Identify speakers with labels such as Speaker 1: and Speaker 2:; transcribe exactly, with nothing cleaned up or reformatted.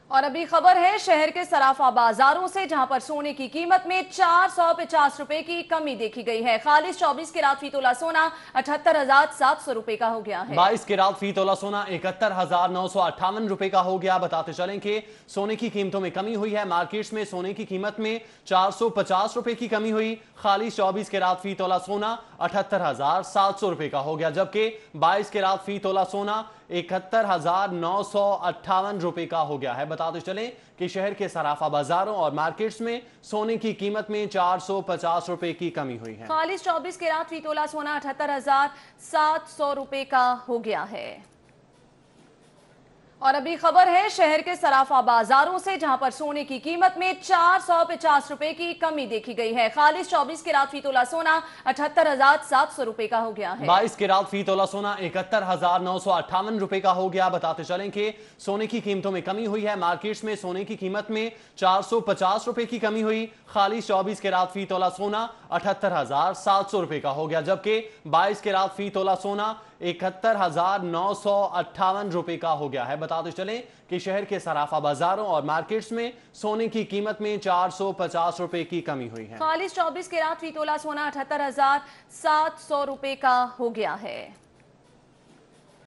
Speaker 1: और अभी खबर है शहर के सराफा बाजारों से, जहां पर सोने की कीमत में चार सौ पचास रुपए की कमी देखी गई है। खालिस चौबीस के रात फी तोला सोना अठहत्तर हजार सात सौ रुपए का हो गया है।
Speaker 2: बाईस के रात फी तोला सोना इकहत्तर हजार नौ सौ अट्ठावन रुपए का हो गया। बताते चलें कि सोने की कीमतों में कमी हुई है। मार्केट्स में सोने की कीमत में चार सौ पचास रुपए की कमी हुई। खालिस चौबीस के रात फी तोला सोना अठहत्तर हजार सात सौ रुपए का हो गया, जबकि बाईस के रात फी तोला सोना इकहत्तर हजार नौ सौ अट्ठावन रुपए का हो गया है। बताते चलें कि शहर के सराफा बाजारों और मार्केट्स में सोने की कीमत में चार सौ पचास रुपए की कमी हुई है।
Speaker 1: खालिस चौबीस के रात फी तोला सोना अठहत्तर हजार सात सौ रुपए का हो गया है। और अभी खबर है शहर के सराफा बाजारों से, जहां पर सोने की कीमत में चार सौ पचास रुपए की कमी देखी गई है। खालिस चौबीस के रात फी तोला सोना अठहत्तर हजार सात सौ रुपए का हो गया है।
Speaker 2: बाईस के रात फी तोला सोना इकहत्तर हजार नौ सौ अट्ठावन रुपए का हो गया। बताते चलें कि सोने की कीमतों में कमी हुई है। मार्केट्स में सोने की कीमत में चार सौ पचास रुपए की कमी हुई। खालिस चौबीस के रात फी तोला सोना अठहत्तर हजार सात सौ रुपए का हो गया, जबकि बाईस के रात फी तोला सोना इकहत्तर हजार नौ सौ अट्ठावन रुपए का हो गया है। बताते चलें कि शहर के सराफा बाजारों और मार्केट्स में सोने की कीमत में चार सौ पचास रुपए की कमी हुई है।
Speaker 1: खालिस चौबीस के रात फी तोला सोना अठहत्तर हजार सात सौ रुपए का हो गया है।